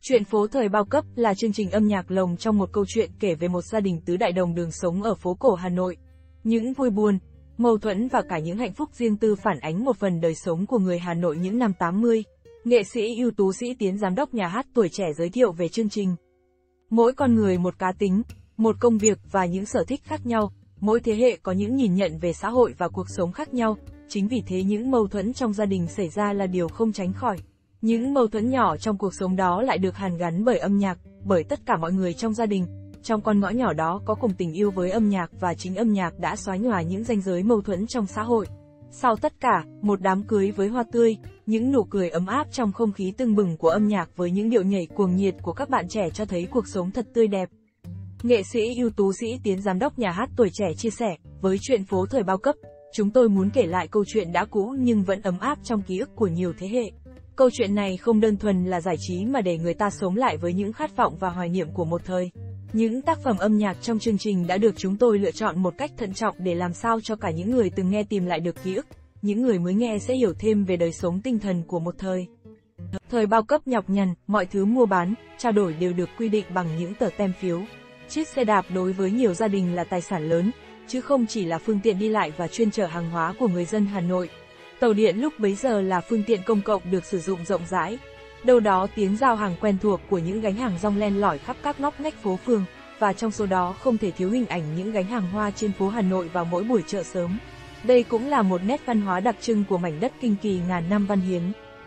Chuyện phố thời bao cấp là chương trình âm nhạc lồng trong một câu chuyện kể về một gia đình tứ đại đồng đường sống ở phố cổ Hà Nội. Những vui buồn, mâu thuẫn và cả những hạnh phúc riêng tư phản ánh một phần đời sống của người Hà Nội những năm 80. Nghệ sĩ ưu tú Sĩ Tiến giám đốc nhà hát Tuổi Trẻ giới thiệu về chương trình. Mỗi con người một cá tính, một công việc và những sở thích khác nhau, mỗi thế hệ có những nhìn nhận về xã hội và cuộc sống khác nhau, chính vì thế những mâu thuẫn trong gia đình xảy ra là điều không tránh khỏi. Những mâu thuẫn nhỏ trong cuộc sống đó lại được hàn gắn bởi âm nhạc, bởi tất cả mọi người trong gia đình. Trong con ngõ nhỏ đó có cùng tình yêu với âm nhạc và chính âm nhạc đã xóa nhòa những ranh giới mâu thuẫn trong xã hội. Sau tất cả, một đám cưới với hoa tươi, những nụ cười ấm áp trong không khí tưng bừng của âm nhạc với những điệu nhảy cuồng nhiệt của các bạn trẻ cho thấy cuộc sống thật tươi đẹp. Nghệ sĩ ưu tú Sĩ Tiến giám đốc nhà hát Tuổi Trẻ chia sẻ, với chuyện phố thời bao cấp, chúng tôi muốn kể lại câu chuyện đã cũ nhưng vẫn ấm áp trong ký ức của nhiều thế hệ. Câu chuyện này không đơn thuần là giải trí mà để người ta sống lại với những khát vọng và hoài niệm của một thời. Những tác phẩm âm nhạc trong chương trình đã được chúng tôi lựa chọn một cách thận trọng để làm sao cho cả những người từng nghe tìm lại được ký ức, những người mới nghe sẽ hiểu thêm về đời sống tinh thần của một thời. Thời bao cấp nhọc nhằn, mọi thứ mua bán, trao đổi đều được quy định bằng những tờ tem phiếu. Chiếc xe đạp đối với nhiều gia đình là tài sản lớn, chứ không chỉ là phương tiện đi lại và chuyên chở hàng hóa của người dân Hà Nội. Tàu điện lúc bấy giờ là phương tiện công cộng được sử dụng rộng rãi. Đâu đó tiếng giao hàng quen thuộc của những gánh hàng rong len lỏi khắp các ngóc ngách phố phường, và trong số đó không thể thiếu hình ảnh những gánh hàng hoa trên phố Hà Nội vào mỗi buổi chợ sớm. Đây cũng là một nét văn hóa đặc trưng của mảnh đất kinh kỳ ngàn năm văn hiến.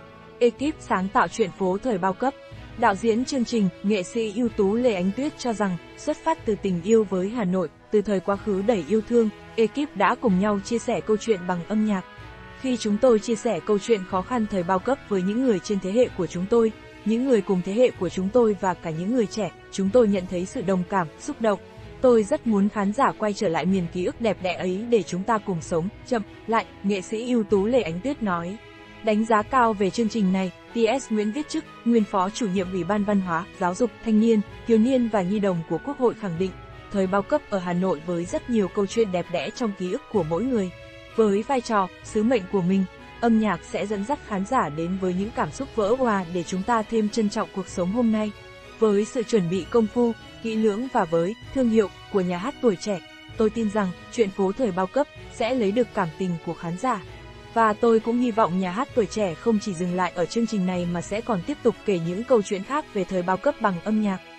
Ekip sáng tạo chuyện phố thời bao cấp. Đạo diễn chương trình, nghệ sĩ ưu tú Lê Ánh Tuyết cho rằng, xuất phát từ tình yêu với Hà Nội, từ thời quá khứ đầy yêu thương, ekip đã cùng nhau chia sẻ câu chuyện bằng âm nhạc. Khi chúng tôi chia sẻ câu chuyện khó khăn thời bao cấp với những người trên thế hệ của chúng tôi, những người cùng thế hệ của chúng tôi và cả những người trẻ, chúng tôi nhận thấy sự đồng cảm, xúc động. Tôi rất muốn khán giả quay trở lại miền ký ức đẹp đẽ ấy để chúng ta cùng sống, chậm lại, nghệ sĩ ưu tú Lê Ánh Tuyết nói. Đánh giá cao về chương trình này, T.S. Nguyễn Viết Chức, nguyên phó chủ nhiệm Ủy ban Văn hóa, Giáo dục, Thanh niên, Thiếu niên và Nhi đồng của Quốc hội khẳng định, thời bao cấp ở Hà Nội với rất nhiều câu chuyện đẹp đẽ trong ký ức của mỗi người. Với vai trò, sứ mệnh của mình, âm nhạc sẽ dẫn dắt khán giả đến với những cảm xúc vỡ òa để chúng ta thêm trân trọng cuộc sống hôm nay. Với sự chuẩn bị công phu, kỹ lưỡng và với thương hiệu của nhà hát Tuổi Trẻ, tôi tin rằng chuyện phố thời bao cấp sẽ lấy được cảm tình của khán giả. Và tôi cũng hy vọng nhà hát Tuổi Trẻ không chỉ dừng lại ở chương trình này mà sẽ còn tiếp tục kể những câu chuyện khác về thời bao cấp bằng âm nhạc.